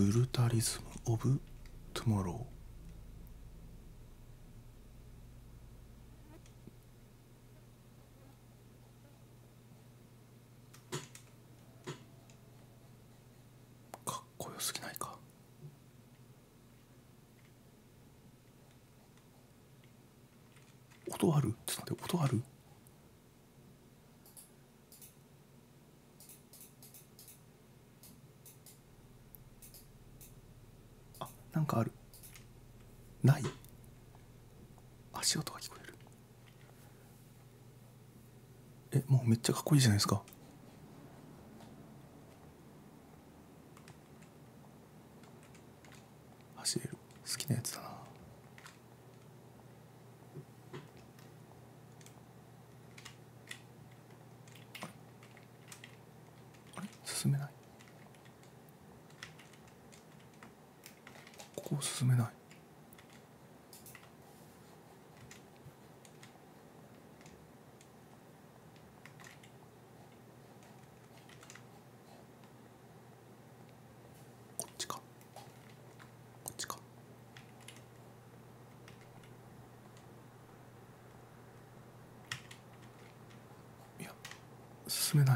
ブルタリズム・オブ・トゥモロー。かっこよすぎないか。音ある？ちょっと待って、音ある？あ、なんかある。ない。足音が聞こえる。もうめっちゃかっこいいじゃないですか。走れる。好きなやつだな。あれ進めない。ここ進めない。こっちか、こっちか。いや、進めない。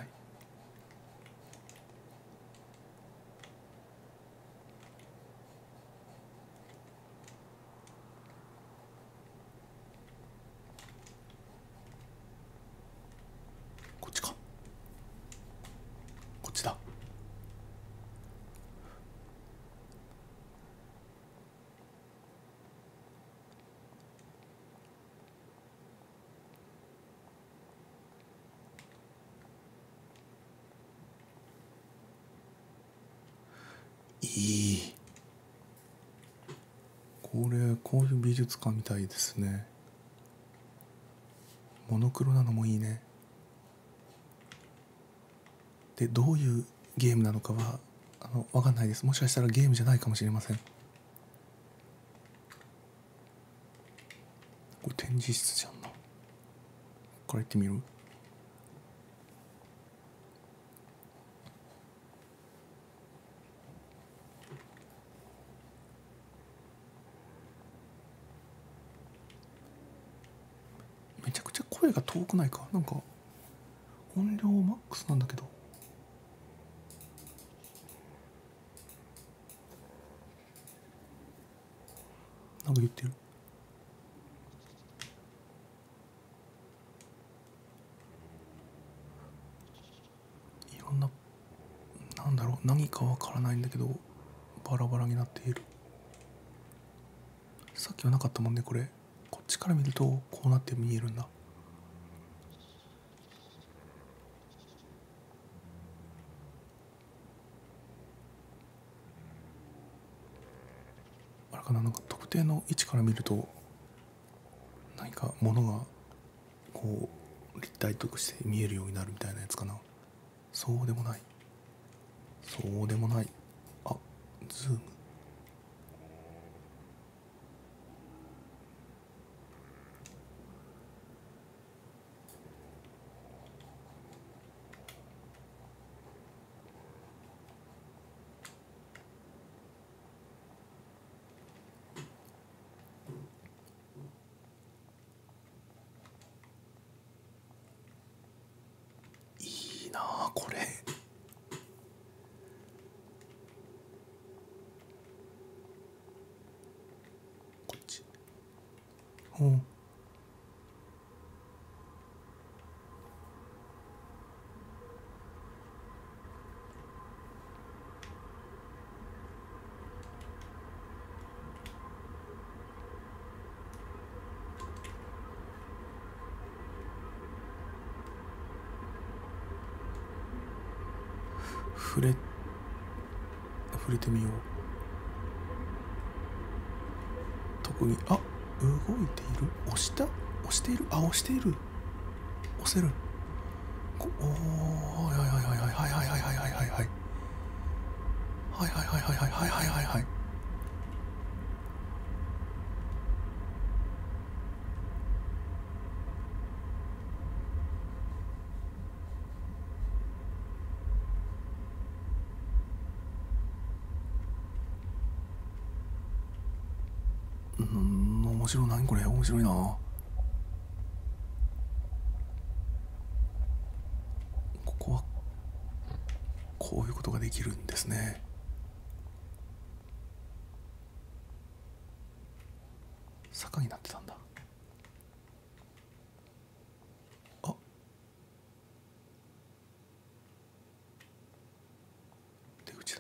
こっちか、こっちだ。いい。こういう美術館みたいですね。モノクロなのもいいね。で、どういうゲームなのかは分かんないです。もしかしたらゲームじゃないかもしれません。これ展示室じゃんな。ここから行ってみる？めちゃくちゃ声が遠くないか？なんか音量マックスなんだけど。なんか言ってる。いろんな、なんだろう、何かわからないんだけどバラバラになっている。さっきはなかったもんねこれ。こっちから見るとこうなって見えるんだ。あれかな、なんか特定の位置から見ると何か物がこう立体として見えるようになるみたいなやつかな。そうでもない。そうでもない。あ、ズーム。いいなあこれ。こっち。うん。触れてみよう。特に動いている。押している。押している。押せる。おお、はいはいはいはいはいはいはいはいはいはいはいはいはいはいはいはいはいはいはい。 面白い。何これ、面白いな。ここはこういうことができるんですね。坂になってたんだ。あ、出口だ。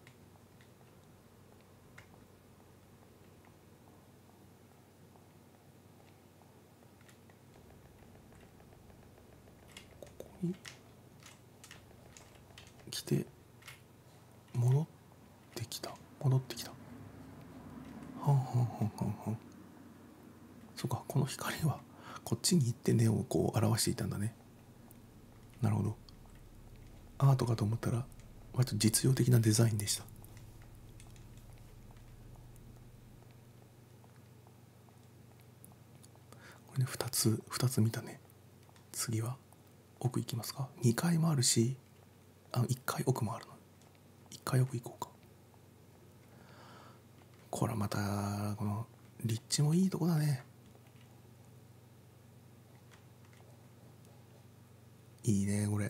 ここに来て戻ってきた。はんはんはんはんはん。そうか、この光はこっちに行って根をこう表していたんだね。なるほど。アートかと思ったら割と実用的なデザインでした。これね、2つ見たね。次は奥行きますか。2階もあるし、1階奥もあるの。1階奥行こうか。これはまたこの立地もいいとこだね。いいねこれ。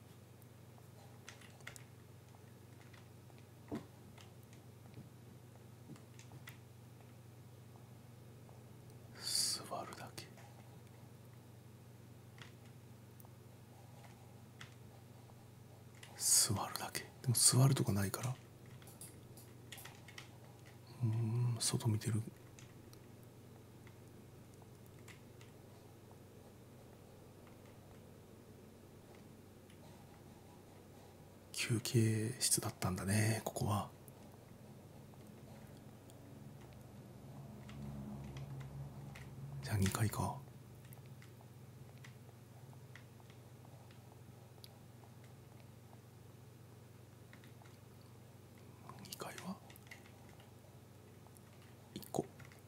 座るだけ。座るだけ。でも座るとこないから、外見てる。休憩室だったんだね、ここは。じゃあ2階か。2階は1個。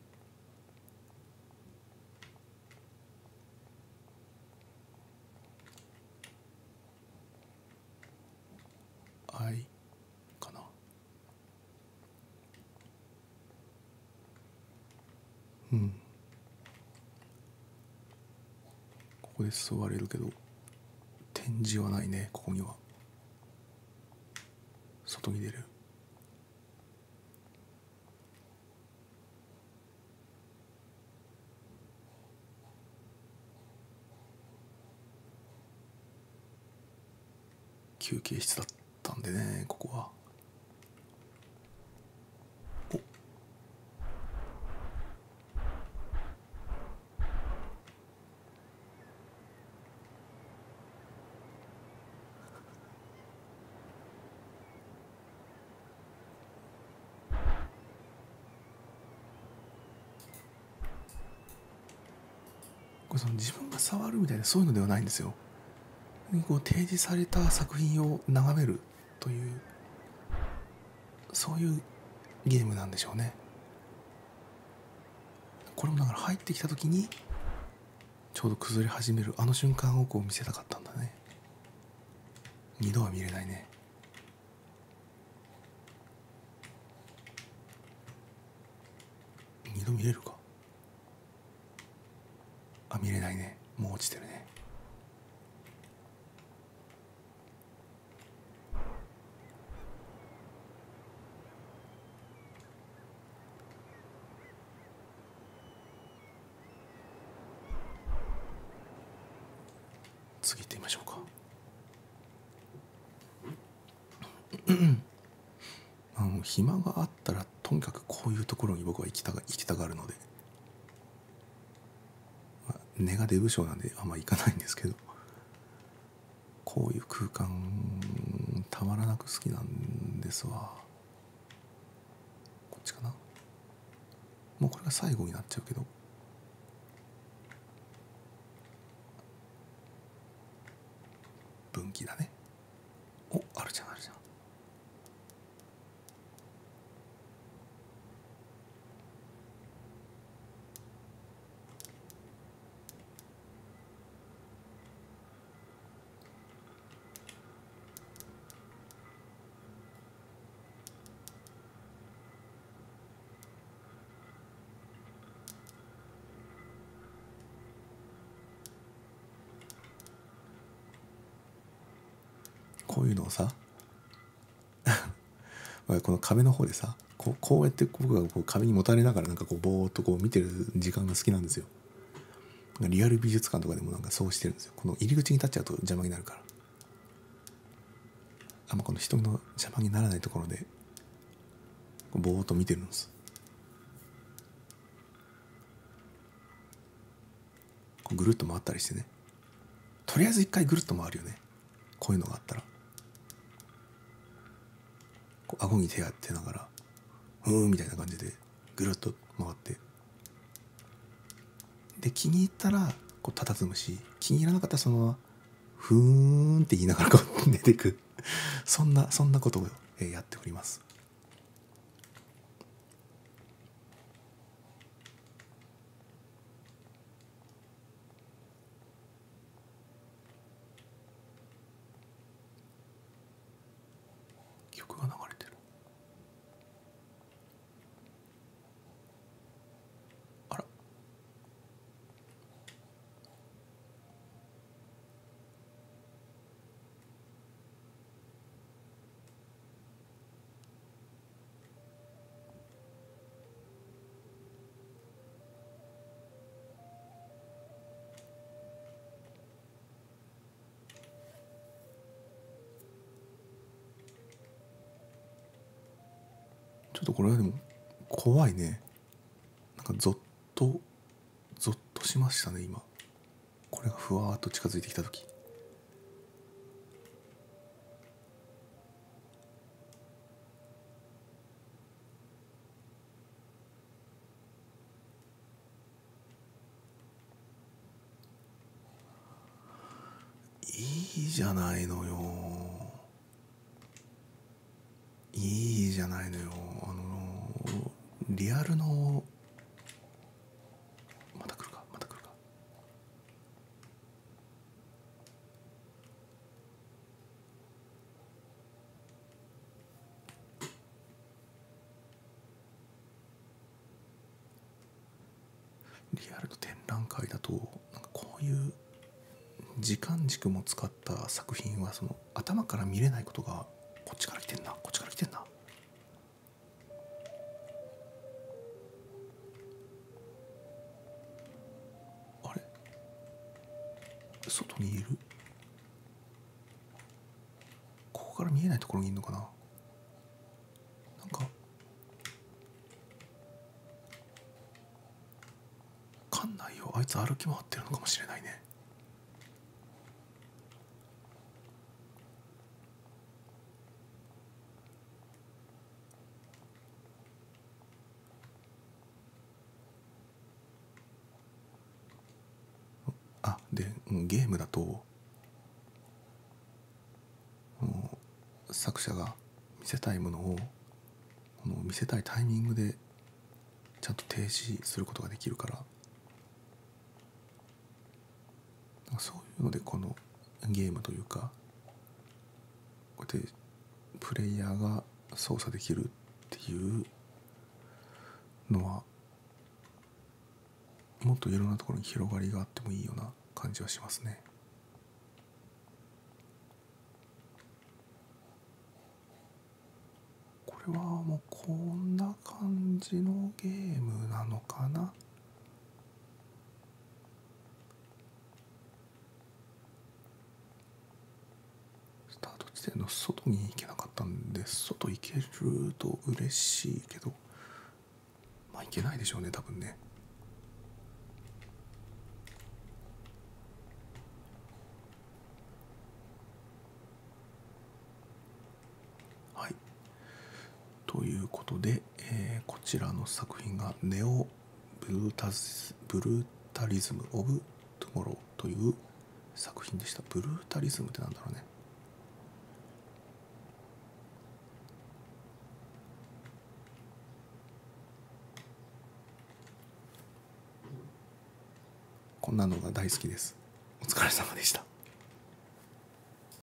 はいかな。ここで座れるけど展示はないね。ここには外に出る。休憩室だったんでね、ここは。お、これその自分が触るみたいなそういうのではないんですよ。こう提示された作品を眺めるという、そういうゲームなんでしょうね。これもだから入ってきた時にちょうど崩れ始めるあの瞬間をこう見せたかったんだね。二度は見れないね。二度見れるか。見れないね。もう落ちてるね。次行ってみましょうか。暇があったらとにかくこういうところに僕は行きたがるので、根が出不精なんであんま行かないんですけど、こういう空間たまらなく好きなんですわ。こっちかな。もうこれが最後になっちゃうけど、分岐だね。お、あるじゃん。 こういうのをさこの壁の方でさこうやって僕がこう壁にもたれながらなんかこうぼーっとこう見てる時間が好きなんですよ。リアル美術館とかでもなんかそうしてるんですよ。この入り口に立っちゃうと邪魔になるから、この人の邪魔にならないところでぼーっと見てるんです。こうぐるっと回ったりしてね、とりあえず一回ぐるっと回るよね。こういうのがあったらこう顎に手当てながらみたいな感じでぐるっと回って、で気に入ったらこう佇むし、気に入らなかったらそのままふーんって言いながらこう出てくそんなことをやっております。曲が流れてる。あら、ちょっとこれはでも怖いね。なんかゾッとしましたね今。これがふわーっと近づいてきた時。いいじゃないのよ。いいじゃないのよ。リアルのまた来るか。リアルの展覧会だとなんかこういう時間軸も使った作品はその頭から見れないことがこっちから来てんな。あれ、外にいる。ここから見えないところにいるのかな。なんか館内をあいつ歩き回ってるのかもしれないね。でゲームだと作者が見せたいものを見せたいタイミングでちゃんと停止することができるから、そういうのでこのゲームというかこうやってプレイヤーが操作できるっていうのはもっといろんなところに広がりがあってもいいような感じはしますね。これはもうこんな感じのゲームなのかな。スタート地点の外に行けなかったんで、外行けると嬉しいけど行けないでしょうね多分ね。ということで、こちらの作品がネオブルータリズム・オブ・トゥモローという作品でした。ブルータリズムってなんだろうね。こんなのが大好きです。お疲れ様でした。